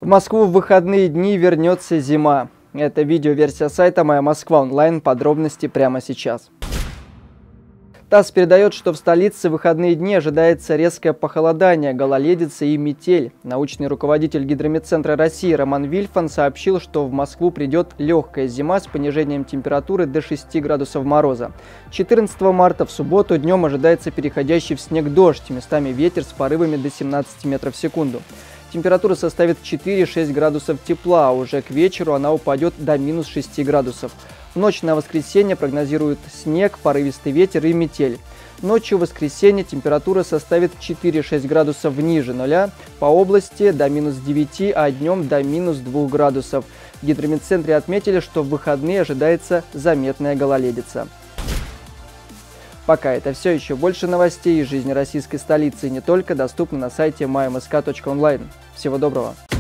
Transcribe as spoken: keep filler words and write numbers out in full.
В Москву в выходные дни вернется зима. Это видеоверсия сайта «Моя Москва онлайн». Подробности прямо сейчас. ТАСС передает, что в столице в выходные дни ожидается резкое похолодание, гололедица и метель. Научный руководитель Гидрометцентра России Роман Вильфан сообщил, что в Москву придет легкая зима с понижением температуры до шести градусов мороза. четырнадцатого марта в субботу днем ожидается переходящий в снег дождь, местами ветер с порывами до семнадцати метров в секунду. Температура составит четыре-шесть градусов тепла, а уже к вечеру она упадет до минус шести градусов. В ночь на воскресенье прогнозируют снег, порывистый ветер и метель. Ночью в воскресенье температура составит четыре-шесть градусов ниже нуля, по области до минус девяти, а днем до минус двух градусов. В Гидрометцентре отметили, что в выходные ожидается заметная гололедица. Пока это все. Еще больше новостей из жизни российской столицы и не только доступны на сайте май эм эс ка точка онлайн. Всего доброго!